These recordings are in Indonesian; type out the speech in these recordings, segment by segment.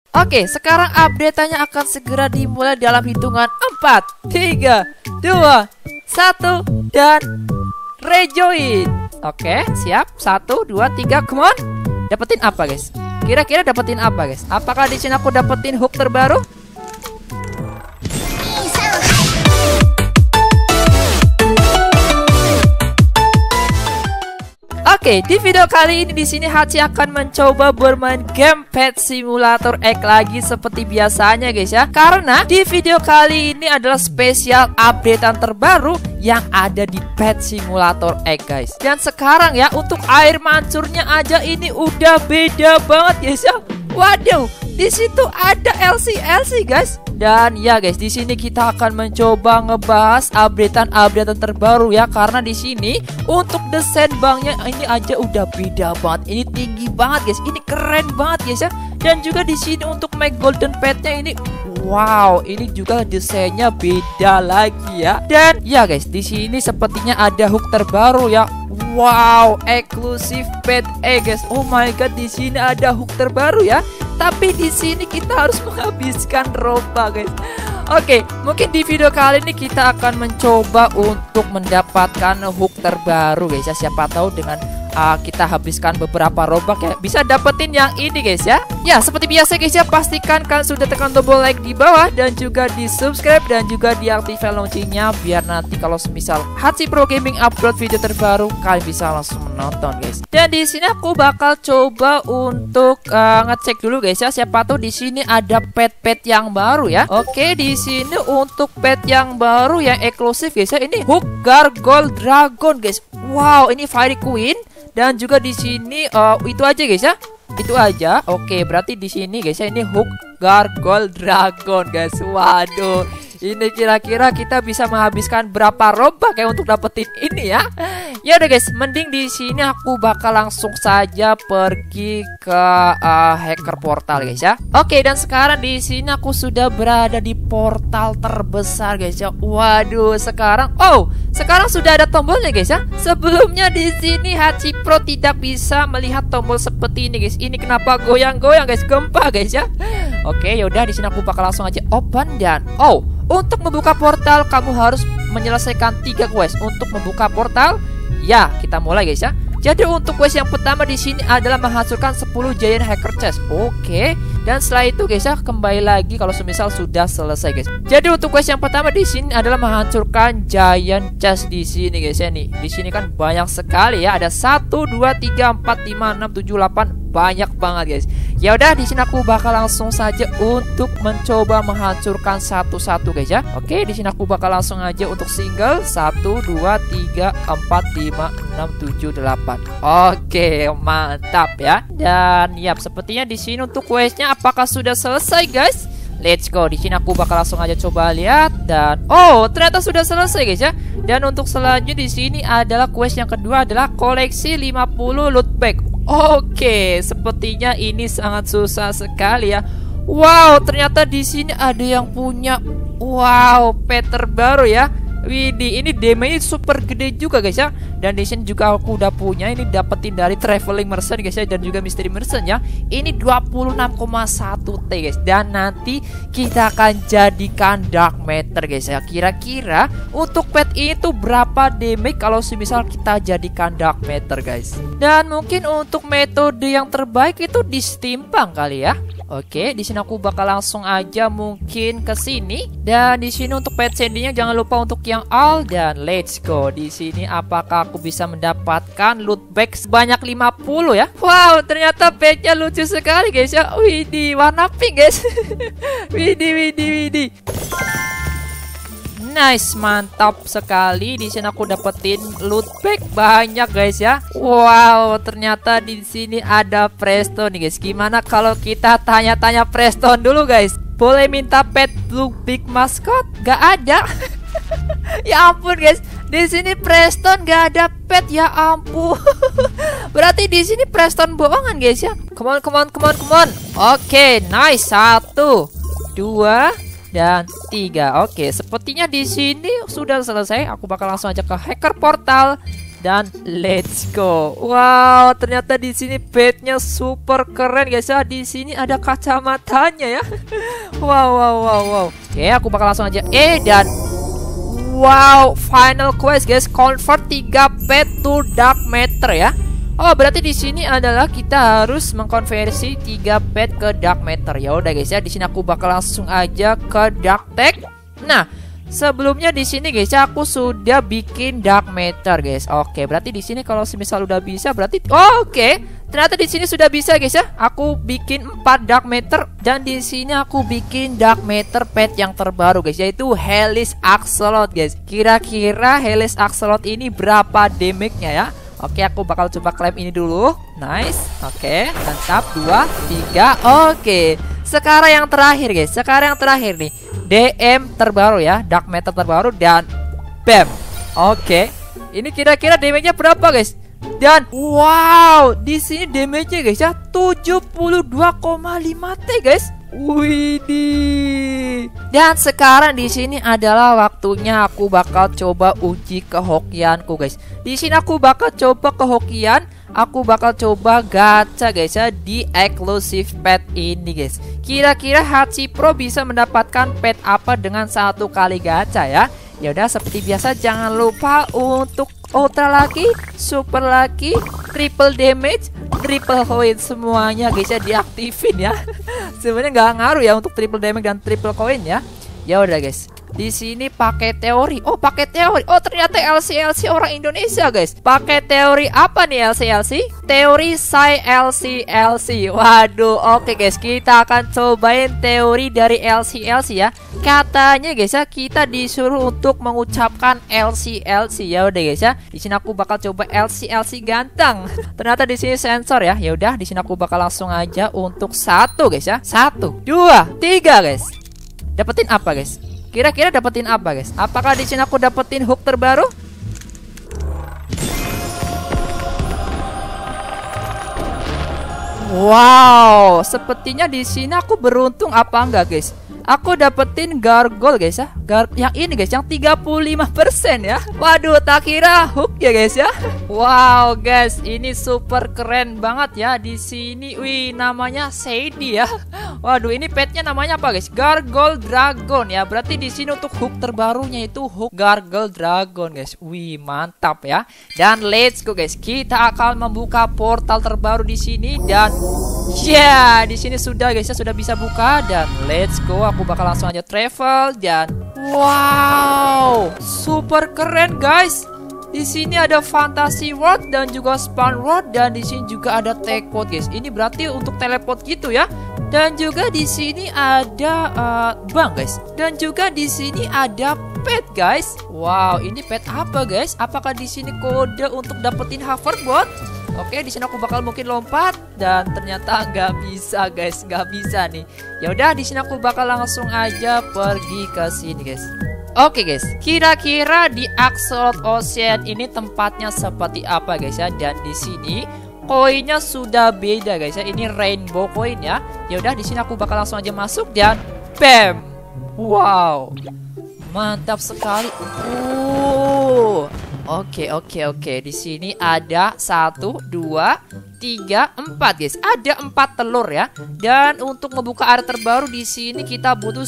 Oke, sekarang update-nya akan segera dimulai dalam hitungan 4, 3, 2, 1 dan rejoin. Oke, siap. 1, 2, 3, come on. Dapetin apa, guys? Kira-kira dapetin apa, guys? Apakah di sini aku dapetin hook terbaru? Oke, di video kali ini di sini Hachi akan mencoba bermain game Pet Simulator Egg lagi seperti biasanya, guys ya. Karena di video kali ini adalah spesial updatean terbaru yang ada di Pet Simulator Egg, guys. Dan sekarang ya, untuk air mancurnya aja ini udah beda banget, guys ya. Waduh, di situ ada LC, guys. Dan ya guys, di sini kita akan mencoba ngebahas updatean terbaru ya, karena di sini untuk desain banknya ini aja udah beda banget. Ini tinggi banget guys, ini keren banget guys ya. Dan juga di sini untuk make golden petnya ini, wow, ini juga desainnya beda lagi ya. Dan ya guys, di sini sepertinya ada hook terbaru ya. Wow, eksklusif pet egg guys. Oh my god, di sini ada hook terbaru ya. Tapi di sini kita harus menghabiskan roba, guys. Oke, mungkin di video kali ini kita akan mencoba untuk mendapatkan hook terbaru, guys ya. Siapa tahu dengan kita habiskan beberapa robak ya, bisa dapetin yang ini, guys ya. Ya, seperti biasa guys ya, pastikan kalian sudah tekan tombol like di bawah dan juga di subscribe dan juga diaktifkan loncengnya biar nanti kalau semisal Hachi Pro Gaming upload video terbaru kalian bisa langsung menonton, guys. Dan di sini aku bakal coba untuk ngecek dulu guys ya, siapa tahu di sini ada pet-pet yang baru ya. Oke, di sini untuk pet yang baru yang eksklusif guys ya, ini Hook Gargoyle Dragon guys. Wow, ini Fairy Queen. Dan juga di sini itu aja guys ya. Itu aja. Oke, berarti di sini guys ya, ini Hook Gargoyle Dragon guys. Waduh, ini kira-kira kita bisa menghabiskan berapa robak kayak untuk dapetin ini ya. Ya udah guys, mending di sini aku bakal langsung saja pergi ke hacker portal guys ya. Oke, dan sekarang di sini aku sudah berada di portal terbesar guys ya. Waduh, sekarang sekarang sudah ada tombolnya guys ya. Sebelumnya di sini Hachi Pro tidak bisa melihat tombol seperti ini guys. Ini kenapa goyang-goyang guys, gempa guys ya. Oke, yaudah di sini aku bakal langsung aja open dan untuk membuka portal kamu harus menyelesaikan 3 quest untuk membuka portal. Ya, kita mulai guys ya. Jadi untuk quest yang pertama di sini adalah menghancurkan 10 giant hacker chest. Oke. Dan setelah itu guys ya, kembali lagi kalau semisal sudah selesai guys. Jadi untuk quest yang pertama di sini adalah menghancurkan giant chest di sini guys ya nih. Di sini kan banyak sekali ya. Ada 1 2 3 4 5 6 7 8, banyak banget guys. Ya udah, di sini aku bakal langsung saja untuk mencoba menghancurkan satu-satu guys ya. Oke, di sini aku bakal langsung aja untuk single 1 2 3 4 5 6 7 8. Oke, mantap ya. Dan yap, sepertinya di sini untuk questnya apakah sudah selesai guys? Let's go. Di sini aku bakal langsung aja coba lihat dan ternyata sudah selesai guys ya. Dan untuk selanjutnya di sini adalah quest yang kedua adalah koleksi 50 loot bag. Oke, sepertinya ini sangat susah sekali ya. Wow, ternyata di sini ada yang punya pet terbaru ya. Widih, ini damage super gede juga guys ya. Dan di sini juga aku udah punya, ini dapetin dari traveling merchant guys ya, dan juga mystery merchant ya. Ini 26,1 T guys. Dan nanti kita akan jadikan dark matter guys ya. Kira-kira untuk pet ini tuh berapa damage kalau semisal kita jadikan dark matter guys. Dan mungkin untuk metode yang terbaik itu di steampunk kali ya. Oke, di sini aku bakal langsung aja mungkin ke sini. Dan di sini untuk pet sendingnya jangan lupa untuk yang all dan let's go. Di sini apakah aku bisa mendapatkan loot bag sebanyak 50 ya? Wow, ternyata petnya lucu sekali guys ya. Widih, warna pink guys. Widih. Nice, mantap sekali. Di sini aku dapetin loot bag banyak guys ya. Wow, ternyata di sini ada Preston nih guys. Gimana kalau kita tanya-tanya Preston dulu guys? Boleh minta pet blue big mascot? Gak ada. Ya ampun guys, di sini Preston gak ada pet, ya ampun. Berarti di sini Preston bohongan guys ya. Come on. Oke, nice. 1 2 dan 3. Oke, sepertinya di sini sudah selesai. Aku bakal langsung aja ke hacker portal. dan let's go. Wow, ternyata di sini petnya super keren guys ya. Di sini ada kacamatanya ya. Wow. Oke, aku bakal langsung aja dan wow, final quest guys, convert 3 pet to dark matter ya. Oh, berarti di sini adalah kita harus mengkonversi 3 pet ke dark matter. Ya udah guys ya, di sini aku bakal langsung aja ke dark tech. Nah, sebelumnya di sini guys ya, aku sudah bikin dark matter guys. Oke, berarti di sini kalau semisal udah bisa berarti oke. Ternyata di sini sudah bisa guys ya. Aku bikin 4 dark matter dan di sini aku bikin dark matter pet yang terbaru guys, yaitu Hellish Axolot guys. Kira-kira Hellish Axolot ini berapa damage-nya ya? Oke, aku bakal coba klaim ini dulu. Nice. Oke, mantap. 2, 3. Oke. Sekarang yang terakhir guys. Sekarang yang terakhir nih. DM terbaru ya, dark matter terbaru dan bam. Oke. Ini kira-kira damage-nya berapa guys? Dan wow, di sini damage-nya guys ya 72,5 T guys. Widih. Dan sekarang di sini adalah waktunya aku bakal coba uji kehokianku guys. Di sini aku bakal coba kehokian, aku bakal coba gacha guys ya di exclusive pet ini guys. Kira-kira Hachi Pro bisa mendapatkan pet apa dengan 1 kali gacha ya? Ya udah, seperti biasa jangan lupa untuk ultra lucky, super lucky, triple damage, triple coin semuanya guys ya diaktifin ya. Sebenarnya nggak ngaruh ya untuk triple damage dan triple coin ya. Ya udah guys. Di sini pakai teori. Oh, pakai teori. Oh, ternyata LC orang Indonesia, guys. Pakai teori apa nih LC? Teori Psi LC. Waduh, oke guys, kita akan cobain teori dari LC ya. Katanya guys ya, kita disuruh untuk mengucapkan LC. Ya udah guys ya. Di sini aku bakal coba LC ganteng. Ternyata di sini sensor ya. Ya udah, di sini aku bakal langsung aja untuk 1 guys ya. 1, 2, 3 guys. Dapetin apa guys? Kira-kira dapetin apa guys? Apakah di sini aku dapetin hook terbaru? Wow, sepertinya di sini aku beruntung apa enggak guys? Aku dapetin gargoyle guys ya. Yang ini guys, yang 35% ya. Waduh, tak kira hook ya guys ya. Wow guys, ini super keren banget ya di sini. Wih, namanya Sadie ya. Waduh, ini petnya namanya apa guys? Gargoyle Dragon ya. Berarti di sini untuk hook terbarunya itu hook Gargoyle Dragon guys. Wih, mantap ya. Dan let's go guys. Kita akan membuka portal terbaru di sini dan ya, di sini sudah guys ya, sudah bisa buka dan let's go. Aku bakal langsung aja travel dan wow, super keren guys. Di sini ada Fantasy World dan juga Spawn World dan di sini juga ada Techpod guys. Ini berarti untuk teleport gitu ya. Dan juga di sini ada bank guys. Dan juga di sini ada pet guys. Wow, ini pet apa guys? Apakah di sini kode untuk dapetin hoverboard? Oke, di sini aku bakal mungkin lompat dan ternyata nggak bisa guys, nggak bisa nih. Ya udah, di sini aku bakal langsung aja pergi ke sini guys. Oke guys, kira-kira di Axolot Ocean ini tempatnya seperti apa guys ya? Dan di sini koinnya sudah beda guys ya. Ini rainbow coin ya. Ya udah, di sini aku bakal langsung aja masuk dan bam. Wow. Mantap sekali. Oke. Di sini ada 1, 2, 3, 4 guys. Ada 4 telur ya. Dan untuk membuka area terbaru di sini kita butuh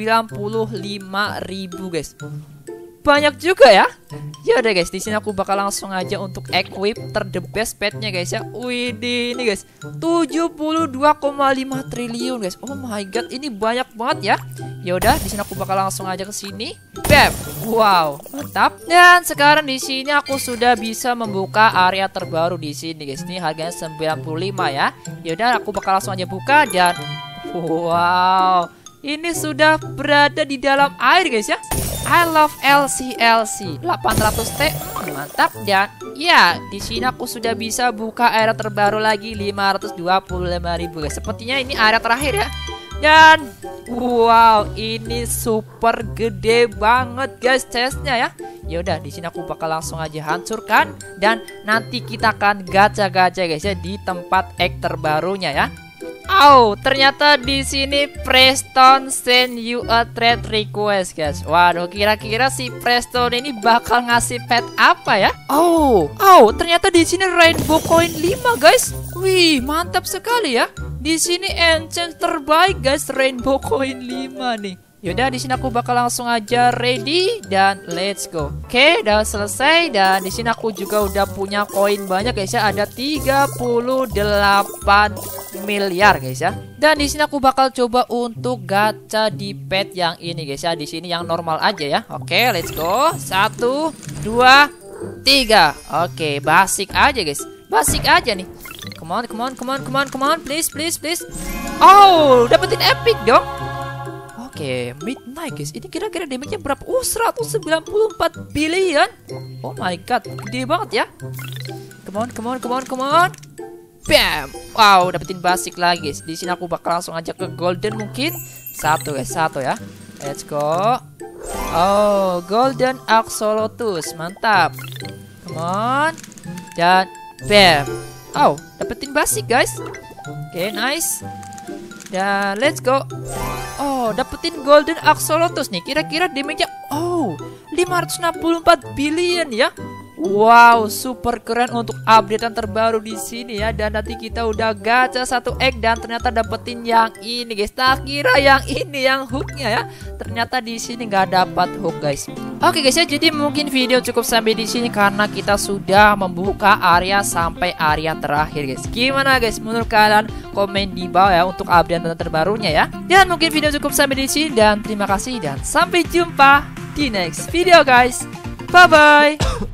95.000 guys. Banyak juga ya. Ya udah guys, di sini aku bakal langsung aja untuk equip the best petnya guys ya. Widih, ini guys 72,5 triliun guys. Oh my god, ini banyak banget ya. Ya udah, di sini aku bakal langsung aja ke sini. Bam. Wow, mantap. Dan sekarang di sini aku sudah bisa membuka area terbaru di sini guys. Ini harganya 95 ya. Ya udah, aku bakal langsung aja buka dan wow, ini sudah berada di dalam air guys ya. I love LC 800T. Mantap. Dan ya, di sini aku sudah bisa buka area terbaru lagi 525.000 guys. Sepertinya ini area terakhir ya. Dan wow, ini super gede banget guys chestnya ya. Ya udah, di sini aku bakal langsung aja hancurkan dan nanti kita akan gacha-gacha guys ya di tempat egg terbarunya ya. Oh, ternyata di sini Preston send you a trade request, guys. Waduh, kira-kira si Preston ini bakal ngasih pet apa ya? Oh, ternyata di sini Rainbow Coin 5, guys. Wih, mantap sekali ya. Di sini enchant terbaik, guys, Rainbow Coin 5 nih. Yaudah, di sini aku bakal langsung aja ready dan let's go. Oke, udah selesai dan di sini aku juga udah punya koin banyak, guys ya. Ada 38 miliar, guys ya. Dan di sini aku bakal coba untuk gacha di pet yang ini, guys ya. Di sini yang normal aja ya. Oke, let's go. 1 2 3. Oke, basic aja, guys. Basic aja nih. Come on, please. Oh, dapetin epic dong. Oke, midnight, guys. Ini kira-kira damage-nya berapa? 194 billion. Oh my god, gede banget ya. Come on. Bam. Wow, dapetin basic lagi, guys. Di sini aku bakal langsung aja ke golden mungkin. Satu, guys, satu ya. Let's go. Oh, golden axolotus, mantap. Come on. Dan bam. Oh, dapetin basic, guys. Oke, nice. Dan let's go. Oh, dapetin golden axolotus nih. Kira-kira damage-nya 564 billion ya. Wow, super keren untuk updatean terbaru di sini ya. Dan nanti kita udah gacha satu egg dan ternyata dapetin yang ini, guys. Tak kira yang ini yang hooknya ya. Ternyata di sini nggak dapat hook, guys. Oke, guys ya. Jadi mungkin video cukup sampai di sini karena kita sudah membuka area sampai area terakhir, guys. Gimana, guys? Menurut kalian komen di bawah ya untuk updatean terbarunya ya. Dan mungkin video cukup sampai di sini dan terima kasih dan sampai jumpa di next video, guys. Bye bye.